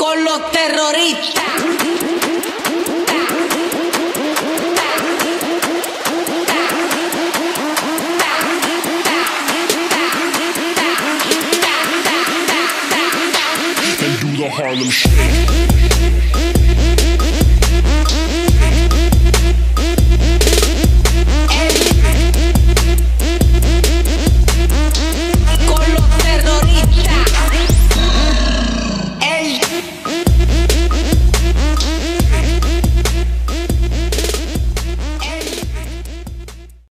con los terroristas. And do the Harlem Shake.